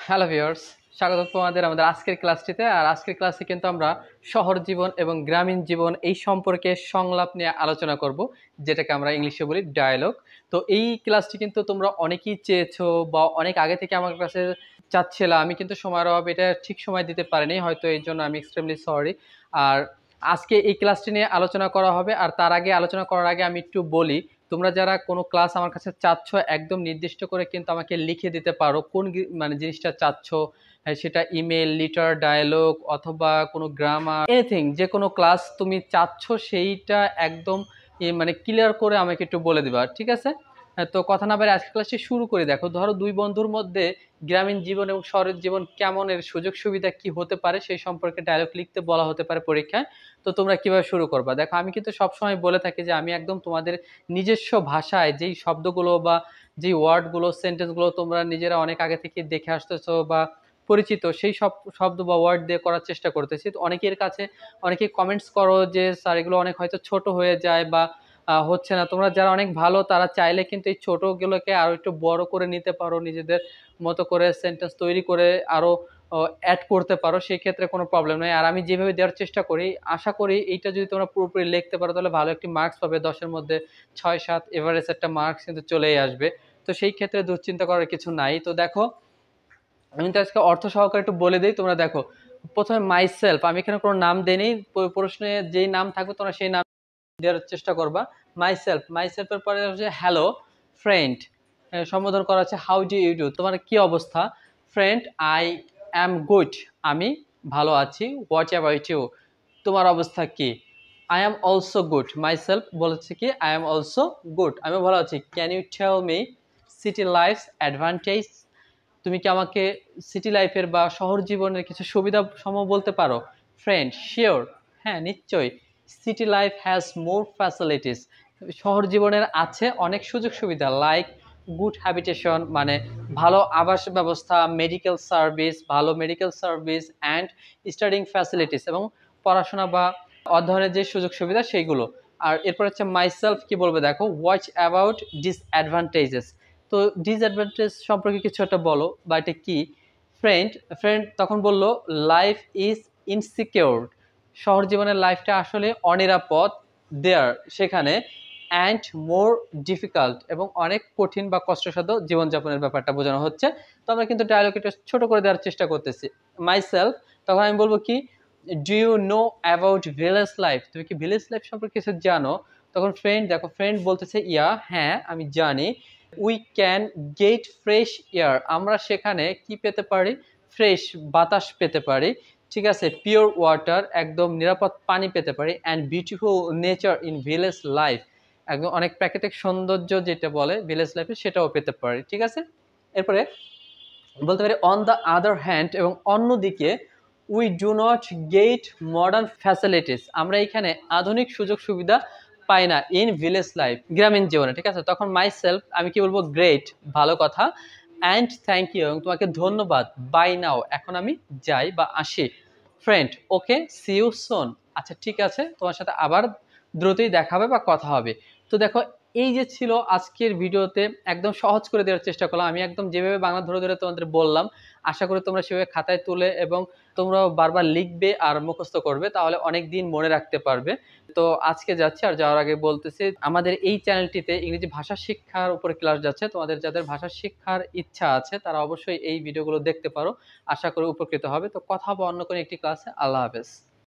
Hello viewers, স্বাগত তোমাদের আমাদের আজকের ক্লাসটিতে। আর আজকের ক্লাসে কিন্তু আমরা শহর জীবন এবং গ্রামীণ জীবন এই সম্পর্কে সংলাপ নিয়ে আলোচনা করব, যেটাকে আমরা ইংলিশে বলি ডায়ালগ। তো এই ক্লাসটি কিন্তু তোমরা অনেকেই চেয়েছো বা অনেক আগে থেকে আমার কাছে চাচ্ছিলা। আমি কিন্তু সময়ের অভাবে এটা ঠিক সময় দিতে পারিনি, হয়তো এই জন্য আমি এক্সট্রিমলি সরি। আর আজকে এই ক্লাসটি নিয়ে আলোচনা করা হবে। আর তার আগে আলোচনা করার আগে আমি একটু বলি, তোমরা যারা কোনো ক্লাস আমার কাছে চাচ্ছ একদম নির্দিষ্ট করে কিন্তু আমাকে লিখে দিতে পারো কোন মানে জিনিসটা চাচ্ছ। হ্যাঁ, সেটা ইমেল, লিটার, ডায়ালগ অথবা কোনো গ্রামার, এনিথিং, যে কোনো ক্লাস তুমি চাচ্ছ সেইটা একদম মানে ক্লিয়ার করে আমাকে একটু বলে দিবা, ঠিক আছে? হ্যাঁ, তো কথা না বাড়িয়ে আজকের ক্লাসটি শুরু করে। দেখো, ধরো দুই বন্ধুর মধ্যে গ্রামীণ জীবন এবং শহরের জীবন কেমন, এর সুযোগ সুবিধা কি হতে পারে সেই সম্পর্কে ডায়লগ লিখতে বলা হতে পারে পরীক্ষায়। তো তোমরা কিভাবে শুরু করবা? দেখো, আমি কিন্তু সবসময় বলে থাকি যে আমি একদম তোমাদের নিজস্ব ভাষায় যেই শব্দগুলো বা যেই ওয়ার্ডগুলো, সেন্টেন্সগুলো তোমরা নিজেরা অনেক আগে থেকে দেখে আসতেছো বা পরিচিত, সেই সব শব্দ বা ওয়ার্ড দিয়ে করার চেষ্টা করতেছি। তো অনেকের কাছে অনেকেই কমেন্টস করো যে স্যার এগুলো অনেক হয়তো ছোট হয়ে যায় বা হচ্ছে না। তোমরা যারা অনেক ভালো তারা চাইলে কিন্তু এই ছোটগুলোকে আরো একটু বড় করে নিতে পারো, নিজেদের মতো করে সেন্টেন্স তৈরি করে আরো অ্যাড করতে পারো, সেই ক্ষেত্রে কোনো প্রবলেম নেই। আর আমি যেভাবে দেওয়ার চেষ্টা করি, আশা করি এইটা যদি তোমরা পুরোপুরি লিখতে পারো তাহলে ভালো একটি মার্কস পাবে। 10-এর মধ্যে 6-7 এভারেজ একটা মার্কস কিন্তু চলেই আসবে। তো সেই ক্ষেত্রে দুশ্চিন্তা করার কিছু নাই। তো দেখো, আমি তো আজকে অর্থ সহকারে একটু বলে দিই। তোমরা দেখো, প্রথমে মাই সেলফ, আমি এখানে কোনো নাম দেইনি, প্রশ্নে যেই নাম থাকবে তোমরা সেই নাম দেওয়ার চেষ্টা করবা। মাই সেলফ, মাই সেলফের পরে হচ্ছে হ্যালো ফ্রেন্ড, সম্বোধন করা হচ্ছে হাউ ডু ইউ ডু, তোমার কি অবস্থা? ফ্রেন্ড, আই অ্যাম গুড, আমি ভালো আছি। হোয়াট অ্যাবাউট ইউ, তোমার অবস্থা কি? I am also good, myself বলেছে কি আই অ্যাম অলসো গুড, আমি ভালো আছি। Can you tell me city life advantage, তুমি কি আমাকে সিটি লাইফের বা শহর জীবনের কিছু সুবিধা সমূহ বলতে পারো? ফ্রেন্ড, শিওর, হ্যাঁ নিশ্চয়ই। City life has more facilities, শহর জীবনের আছে অনেক সুযোগ সুবিধা। লাইক গুড হ্যাবিটেশন, মানে ভালো আবাস ব্যবস্থা, মেডিকেল সার্ভিস, ভালো medical service and studying facilities, এবং পড়াশোনা বা অধ্যয়নের যে সুযোগ সুবিধা সেইগুলো। আর এরপর হচ্ছে মাইসেলফ কি বলবে, দেখো হোয়াট অ্যাবাউট ডিসঅ্যাডভান্টেজেস, তো ডিসঅ্যাডভান্টেজ সম্পর্কে কিছু একটা বলো বা এটা কি? ফ্রেন্ড, ফ্রেন্ড তখন বলল লাইফ ইজ ইনসিকিউর, শহর জীবনের লাইফটা আসলে অনিরাপদ। দেয়ার, সেখানে। অ্যান্ড মোর ডিফিকাল্ট, এবং অনেক কঠিন বা কষ্টসাধ্য জীবনযাপনের ব্যাপারটা বোঝানো হচ্ছে। তো আমরা কিন্তু ডায়লগ এটা ছোট করে দেওয়ার চেষ্টা করতেছি। মাই সেলফ, তখন আমি বলবো কি, do you know about village life, তুমি কি ভিলেজ লাইফ সম্পর্কে কিছু জানো? তখন ফ্রেন্ড, দেখো ফ্রেন্ড বলতেছে ইয়া, হ্যাঁ আমি জানি। We can get fresh air, আমরা সেখানে কি পেতে পারি? ফ্রেশ বাতাস পেতে পারি, ঠিক আছে। পিওর ওয়াটার, একদম নিরাপদ পানি পেতে পারি। And beautiful nature in village life, একদম অনেক প্রাকৃতিক সৌন্দর্য যেটা বলে ভিলেজ লাইফে সেটাও পেতে পারি, ঠিক আছে। এরপরে বলতে পারি অন দ্য আদার হ্যান্ড, এবং অন্যদিকে we do not get modern facilities, আমরা এখানে আধুনিক সুযোগ সুবিধা পাই না। ইন ভিলেজ লাইফ, গ্রামীণ জীবনে, ঠিক আছে। তখন মাই সেলফ আমি কি বলবো, গ্রেট, ভালো কথা। অ্যান্ড থ্যাংক ইউ, এবং তোমাকে ধন্যবাদ। বাই নাও, এখন আমি যাই বা আসি। Friend, okay, see you soon, আচ্ছা ঠিক আছে, তোমার সাথে আবার দ্রুতই দেখা হবে বা কথা হবে। তো দেখো, এই যে ছিল আজকের ভিডিওতে, একদম সহজ করে দেওয়ার চেষ্টা করলাম আমি, একদম যেভাবে বাংলা ধরে ধরে তোমাদের বললাম। আশা করি তোমরা সেভাবে খাতায় তুলে এবং তোমরাও বারবার লিখবে আর মুখস্থ করবে, তাহলে অনেক দিন মনে রাখতে পারবে। তো আজকে যাচ্ছি, আর যাওয়ার আগে বলতেছি আমাদের এই চ্যানেলটিতে ইংরেজি ভাষা শিক্ষার উপরে ক্লাস যাচ্ছে। তোমাদের যাদের ভাষা শিক্ষার ইচ্ছা আছে তারা অবশ্যই এই ভিডিওগুলো দেখতে পারো, আশা করি উপকৃত হবে। তো কথা হবে অন্য কোনো একটি ক্লাসে। আল্লাহ হাফেজ।